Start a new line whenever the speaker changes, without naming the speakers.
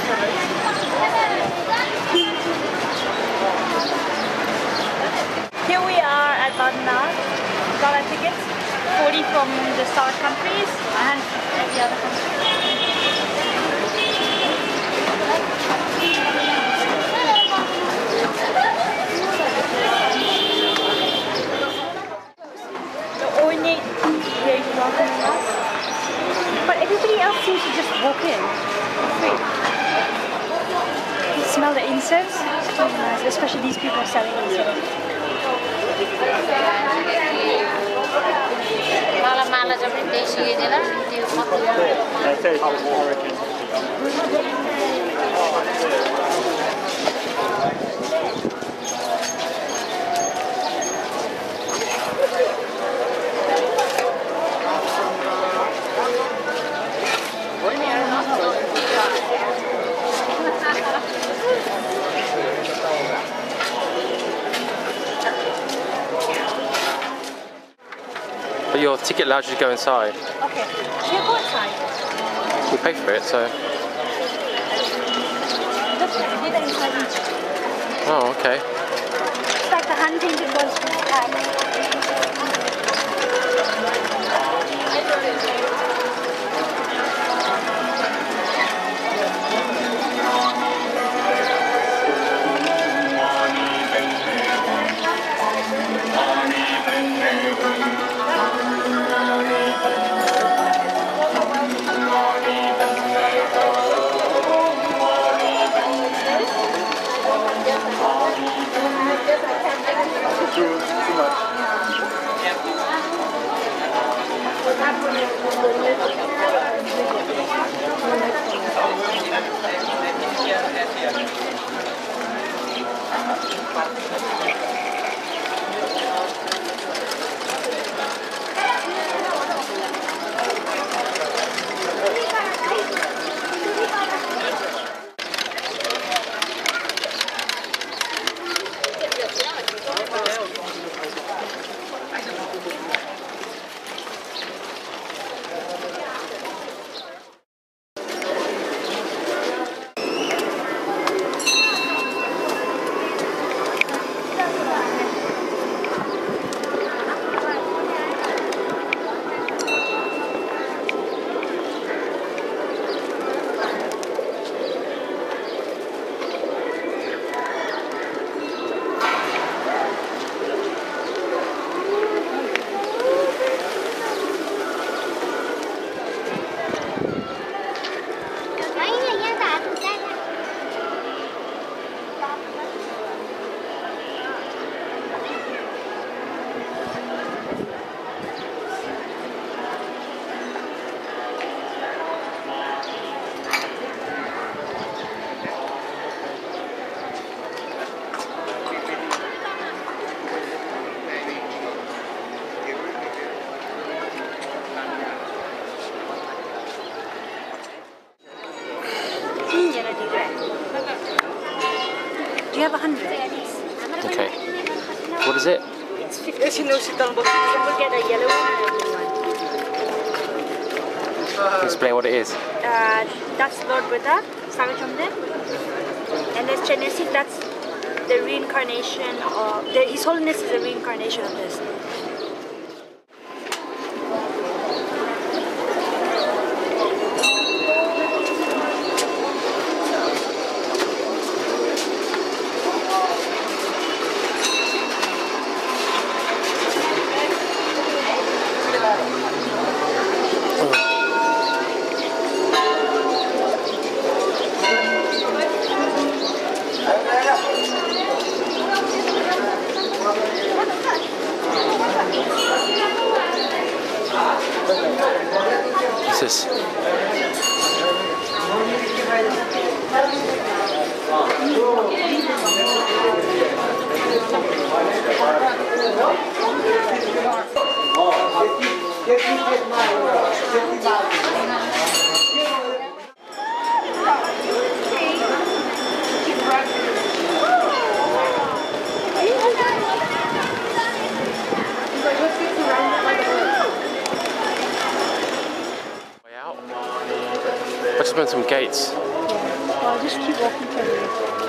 Here we are at Bouddhanath. Got our tickets, 40 from the south countries and every other country. The ornate here is welcoming us, but everybody else seems to just walk in. Wait. You smell the incense? It's really nice, especially these people selling incense.
But your ticket allows you to go inside.
Okay, we'll go inside.
We pay for it, so. Oh, okay.
It's like the hand-painted ones from Japan. Do you have 100?
Okay. What is it?
It's 50. We'll get a yellow one and a blue one.
Explain what it is.
That's Lord Buddha, Sarvachamden. And there's Chenesi, that's the reincarnation of... His Holiness is a reincarnation of this.
What's this? Way out? I just went some gates.
Well, just keep walking from here.